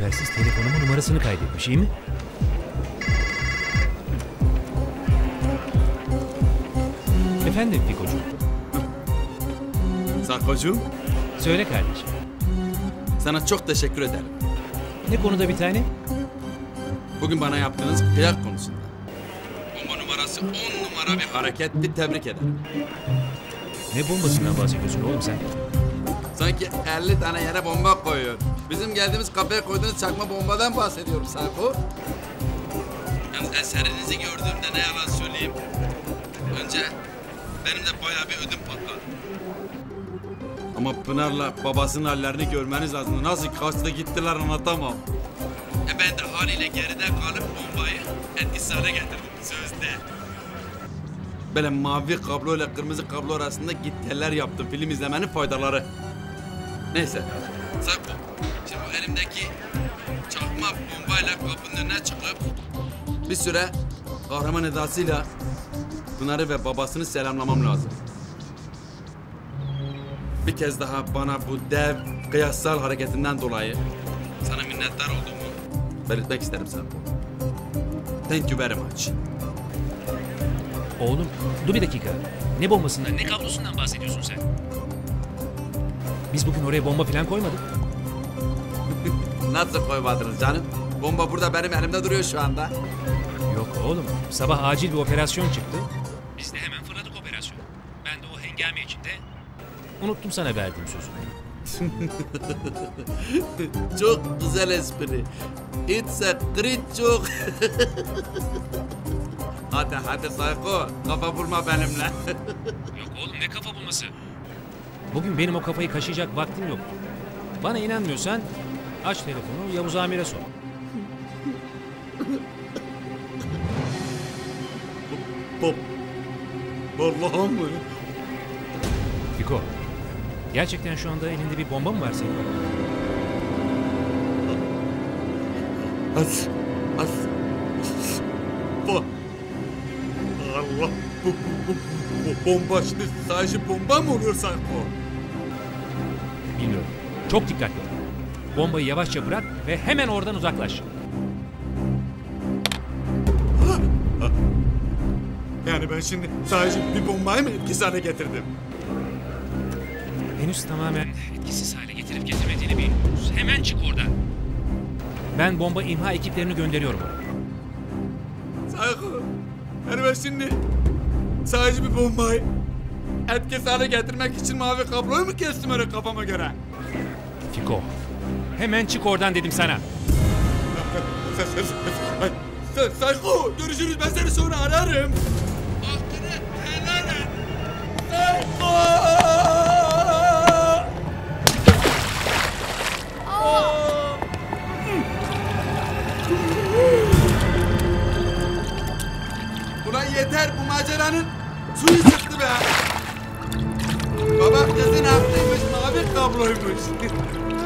habersiz telefonumun numarasını kaydetmiş, iyi mi? Efendim Fikocuğum. Sarkocuğum, Söyle kardeşim. sana çok teşekkür ederim. Ne konuda bir tane? Bugün bana yaptığınız kıyak konusunda. Bomba numarası 10 numara bir hareketti, tebrik ederim. Ne bombasından bahsediyorsun oğlum sen? Sanki 50 tane yere bomba koyuyor. Bizim geldiğimiz kafeye koyduğunuz çakma bombadan bahsediyorum Sarko. Yalnız eserinizi gördüğümde ne yalan söyleyeyim. Önce benim de bayağı bir ödüm patladı. Ama Pınar'la babasının hallerini görmeniz lazım. Nasıl kaçtı gittiler anlatamam. Ben de haliyle geride kalıp bombayı etkisiz hale getirdim sözde. Böyle mavi kablo ile kırmızı kablo arasında gitgeller yaptım. Film izlemenin faydaları. Neyse. Sarko, şimdi bu elimdeki çakma bombayla kapının önüne çıkıp bir süre kahraman edasıyla Pınar'ı ve babasını selamlamam lazım. Bir kez daha bana bu dev kıyassal hareketinden dolayı sana minnettar olduğumu belirtmek isterim Sarko. Thank you very much. Oğlum dur bir dakika. Ne bombasından, ne kablosundan bahsediyorsun sen? Biz bugün oraya bomba falan koymadık. Nasıl koymadınız canım? Bomba burada benim elimde duruyor şu anda. Yok oğlum, sabah acil bir operasyon çıktı. Biz de hemen fırladık operasyonu. Ben de o hengame içinde unuttum sana verdiğim sözü. Çok güzel espri. It's a great joke. hadi Sayko, kafa vurma benimle. Yok oğlum ne kafa bulması? Bugün benim o kafayı kaşıyacak vaktim yok. Bana inanmıyorsan aç telefonu Yavuz Amir'e sor. Vallahi mı? Fiko, gerçekten şu anda elinde bir bomba mı var senin? Az. Allah, bu bomba şimdi sadece bomba mı oluyor Sarko? Bilmiyorum. Çok dikkatli ol. Bombayı yavaşça bırak ve hemen oradan uzaklaş. Yani ben şimdi sadece bir bombayı mı etkisiz hale getirdim? Henüz tamamen etkisiz hale getirip getirmediğini bilmiyoruz. Hemen çık oradan. Ben bomba imha ekiplerini gönderiyorum oraya. Sarko, yani ben şimdi sadece bir bombayı etkisiz hale getirmek için mavi kabloyu mu kestim öyle kafama göre? Fiko, hemen çık oradan dedim sana. Sarko, görüşürüz, ben seni sonra ararım. Hakkını helal et. Sarko! Ulan yeter, bu maceranın suyu çıktı be. Baba kızın haklıymış, mavi kabloymuş.